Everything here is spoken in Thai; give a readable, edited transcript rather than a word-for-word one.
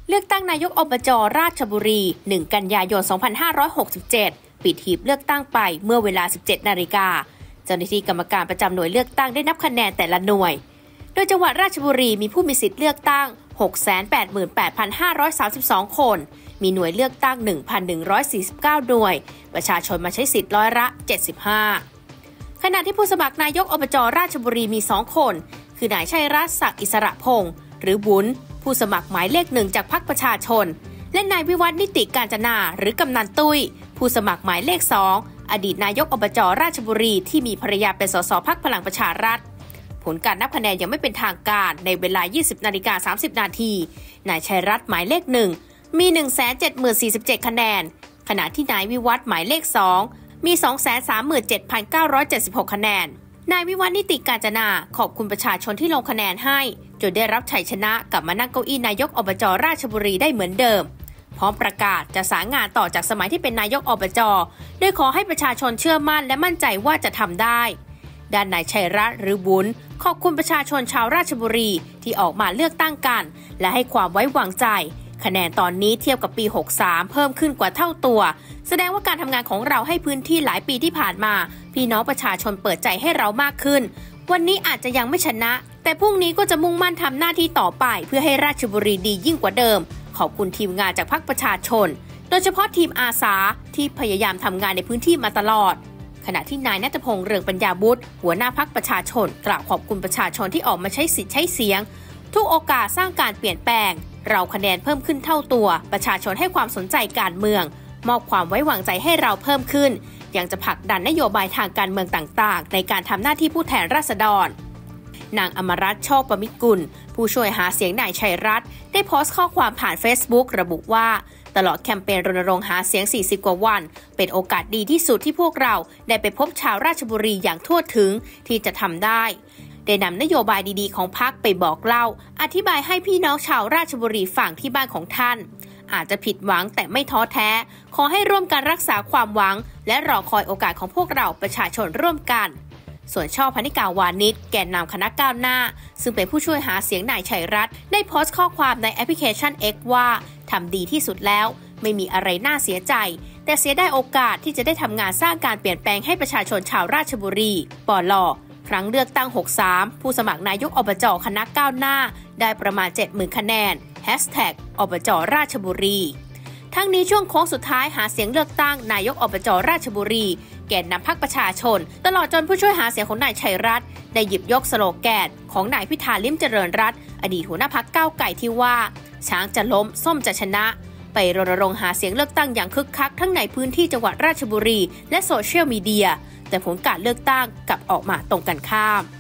เลือกตั้งนายกอบจ.ราชบุรี 1 กันยายน 2567 ปิดหีบเลือกตั้งไปเมื่อเวลา 17 นาฬิกาเจ้าหน้าที่กรรมการประจำหน่วยเลือกตั้งได้นับคะแนนแต่ละหน่วย โดยจังหวัดราชบุรีมีผู้มีสิทธิ์เลือกตั้ง 688,532 คน มีหน่วยเลือกตั้ง 1,149 หน่วย ประชาชนมาใช้สิทธิ์ร้อยละ 75 ขณะที่ผู้สมัครนายกอบจ.ราชบุรีมี 2 คน คือนายชัยรัตน์ศักดิ์อิสระพงศ์หรือบุญผู้สมัครหมายเลข 1 จากพรรคประชาชนและนายวิวัฒน์นิติกาญจนาหรือกำนันตุ้ยผู้สมัครหมายเลข 2 อดีตนายกอบจ.ราชบุรีที่มีภรรยาเป็นสสพรรคพลังประชารัฐผลการนับคะแนนยังไม่เป็นทางการในเวลา 20:30 นาทีนายชัยรัตน์หมายเลข 1 มี 170,047 คะแนนขณะที่นายวิวัฒน์หมายเลข 2 มี 237,976 คะแนนนายวิวัฒน์นิติกาญจนาขอบคุณประชาชนที่ลงคะแนนให้จนได้รับชัยชนะกลับมานั่งเก้าอี้นายกอบจ.ราชบุรีได้เหมือนเดิมพร้อมประกาศจะสารงานต่อจากสมัยที่เป็นนายกอบจ.โดยขอให้ประชาชนเชื่อมั่นและมั่นใจว่าจะทำได้ด้านนายชัยรัตน์หรือบุญขอบคุณประชาชนชาวราชบุรีที่ออกมาเลือกตั้งกันและให้ความไว้วางใจคะแนนตอนนี้เทียบกับปี 63 เพิ่มขึ้นกว่าเท่าตัวแสดงว่าการทำงานของเราให้พื้นที่หลายปีที่ผ่านมาพี่น้องประชาชนเปิดใจให้เรามากขึ้นวันนี้อาจจะยังไม่ชนะแต่พรุ่งนี้ก็จะมุ่งมั่นทำหน้าที่ต่อไปเพื่อให้ราชบุรีดียิ่งกว่าเดิมขอบคุณทีมงานจากพรรคประชาชนโดยเฉพาะทีมอาสาที่พยายามทำงานในพื้นที่มาตลอดขณะที่นายณัฐพงษ์เรืองปัญญาบุตรหัวหน้าพรรคประชาชนกล่าวขอบคุณประชาชนที่ออกมาใช้สิทธิ์ใช้เสียงทุกโอกาสสร้างการเปลี่ยนแปลงเราคะแนนเพิ่มขึ้นเท่าตัวประชาชนให้ความสนใจการเมืองมอบความไว้วางใจให้เราเพิ่มขึ้นยังจะผลักดันนโยบายทางการเมืองต่างๆในการทำหน้าที่ผู้แทนราษฎรนางอมรัตน์โชคประมิตรกุลผู้ช่วยหาเสียงนายชัยรัตน์ได้โพสต์ข้อความผ่าน Facebook ระบุว่าตลอดแคมเปญรณรงค์หาเสียง40 กว่าวันเป็นโอกาสดีที่สุดที่พวกเราได้ไปพบชาวราชบุรีอย่างทั่วถึงที่จะทำได้นำนโยบายดีๆของพรรคไปบอกเล่าอธิบายให้พี่น้องชาวราชบุรีฟังที่บ้านของท่านอาจจะผิดหวังแต่ไม่ท้อแท้ขอให้ร่วมกันรักษาความหวังและรอคอยโอกาสของพวกเราประชาชนร่วมกันส่วนช่อพนิกาวานิชแกนนำคณะก้าวหน้าซึ่งเป็นผู้ช่วยหาเสียงนายชัยรัตน์ได้โพสต์ข้อความในแอปพลิเคชัน X ว่าทำดีที่สุดแล้วไม่มีอะไรน่าเสียใจแต่เสียได้โอกาสที่จะได้ทำงานสร้างการเปลี่ยนแปลงให้ประชาชนชาวราชบุรีปล.ครั้งเลือกตั้ง 63 ผู้สมัครนายกอบจ.คณะก้าวหน้าได้ประมาณ 70,000 คะแนน#อบจ.ราชบุรีทั้งนี้ช่วงโค้งสุดท้ายหาเสียงเลือกตั้งนายกอบจ.ราชบุรีแกนนำพรรคประชาชนตลอดจนผู้ช่วยหาเสียงของนายชัยรัตน์ได้หยิบยกสโลแกนของนายพิธาลิ้มเจริญรัตน์อดีตหัวหน้าพรรคก้าวไกลที่ว่าช้างจะล้มส้มจะชนะไปรณรงค์หาเสียงเลือกตั้งอย่างคึกคักทั้งในพื้นที่จังหวัดราชบุรีและโซเชียลมีเดียแต่ผลการเลือกตั้งกลับออกมาตรงกันข้าม